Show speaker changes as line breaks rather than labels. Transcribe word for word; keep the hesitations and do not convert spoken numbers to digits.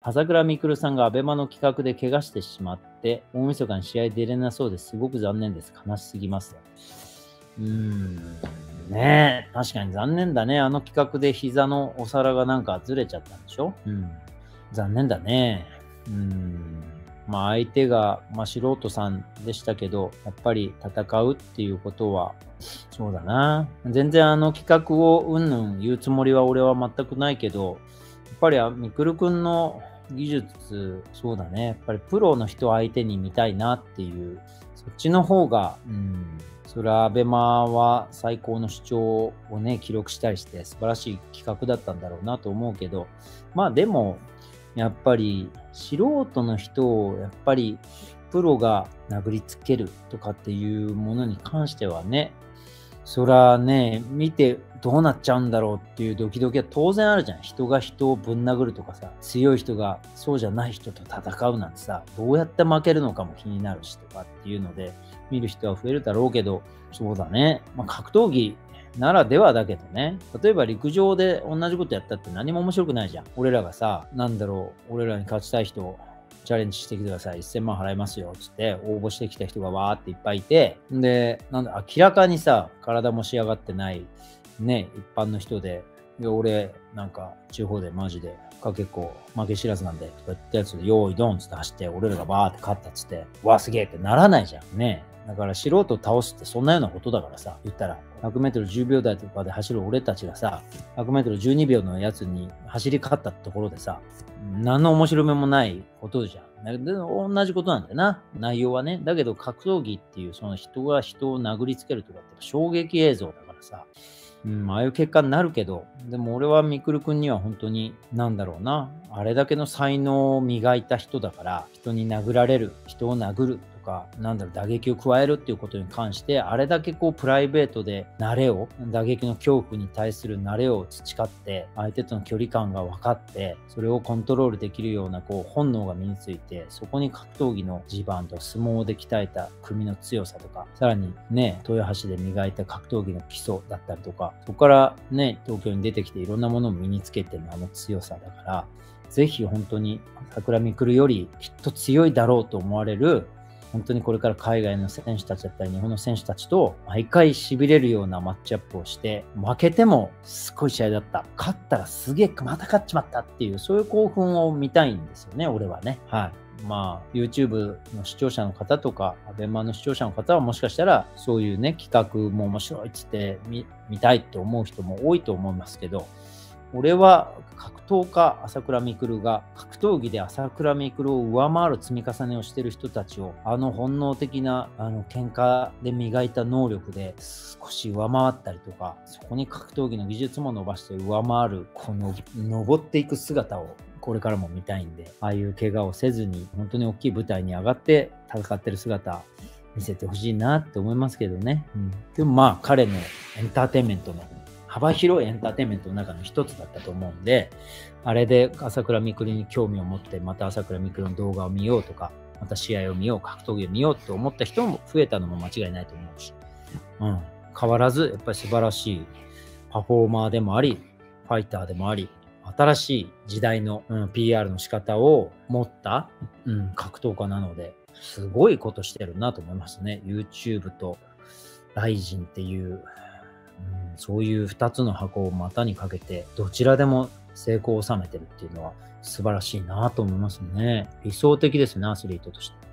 朝倉未来さんがアベマの企画で怪我してしまって、大晦日に試合出れなそうです。すごく残念です。悲しすぎます。うーん。ねえ、確かに残念だね。あの企画で膝のお皿がなんかずれちゃったんでしょ？うん。残念だね。うーん。まあ相手が、まあ素人さんでしたけど、やっぱり戦うっていうことは、そうだな。全然あの企画をうんぬん言うつもりは俺は全くないけど、やっぱりあみくるくんの技術、そうだね。やっぱりプロの人相手に見たいなっていう、そっちの方が、うん、それはアベマは最高の視聴をね、記録したりして素晴らしい企画だったんだろうなと思うけど、まあでも、やっぱり素人の人をやっぱりプロが殴りつけるとかっていうものに関してはね、そらね、見てどうなっちゃうんだろうっていうドキドキは当然あるじゃん。人が人をぶん殴るとかさ、強い人がそうじゃない人と戦うなんてさ、どうやって負けるのかも気になるしとかっていうので、見る人は増えるだろうけど、そうだね。まあ、格闘技ならではだけどね。例えば陸上で同じことやったって何も面白くないじゃん。俺らがさ、なんだろう、俺らに勝ちたい人、チャレンジしてきてください。せんまん払いますよ。つって応募してきた人がわーっていっぱいいて、で、なんだ、明らかにさ、体も仕上がってない、ね、一般の人で、いや、俺、なんか、地方でマジで、かけっこ負け知らずなんで、とか言ったやつで、用意ドンつって走って、俺らがバーって勝ったっつって、わーすげえってならないじゃん。ね。だから素人を倒すってそんなようなことだからさ、言ったら、ひゃくメートルじゅうびょう台とかで走る俺たちがさ、ひゃくメートルじゅうにびょうのやつに走り勝ったところでさ、何の面白みもないことじゃん。で同じことなんだよな、内容はね。だけど格闘技っていうその人が人を殴りつけるとかって衝撃映像だからさ、うん、ああいう結果になるけど、でも俺はみくるくんには本当に、なんだろうな、あれだけの才能を磨いた人だから、人に殴られる、人を殴るとか、なんだろう、打撃を加えるっていうことに関して、あれだけこうプライベートで慣れを、打撃の恐怖に対する慣れを培って、相手との距離感が分かって、それをコントロールできるようなこう本能が身について、そこに格闘技の地盤と相撲で鍛えた組の強さとか、さらにね、豊橋で磨いた格闘技の基礎だったりとか、そこからね、東京に出てきていろんなものを身につけてるあの強さだから、ぜひ本当に桜みくるよりきっと強いだろうと思われる、本当にこれから海外の選手たちだったり日本の選手たちと毎回痺れるようなマッチアップをして、負けてもすごい試合だった。勝ったらすげえまた勝っちまったっていう、そういう興奮を見たいんですよね、俺はね。はい。まあ、YouTube の視聴者の方とか、アベマの視聴者の方はもしかしたら、そういうね、企画も面白いっつって見、見たいって思う人も多いと思いますけど、俺は格闘家朝倉未来が格闘技で朝倉未来を上回る積み重ねをしている人たちを、あの本能的なあの喧嘩で磨いた能力で少し上回ったりとか、そこに格闘技の技術も伸ばして上回るこの登っていく姿をこれからも見たいんで、ああいう怪我をせずに本当に大きい舞台に上がって戦ってる姿見せてほしいなって思いますけどね。うん、でもまあ彼のエンターテインメントの幅広いエンターテインメントの中の一つだったと思うんで、あれで朝倉未来に興味を持ってまた朝倉未来の動画を見ようとか、また試合を見よう、格闘技を見ようと思った人も増えたのも間違いないと思うし、うん、変わらずやっぱり素晴らしいパフォーマーでもあり、ファイターでもあり、新しい時代の、うん、ピーアール の仕方を持った、うん、格闘家なので、すごいことしてるなと思いますね。YouTube とライジンっていう、うん、そういうふたつの箱を股にかけて、どちらでも成功を収めてるっていうのは素晴らしいなと思いますね。理想的ですね、アスリートとして。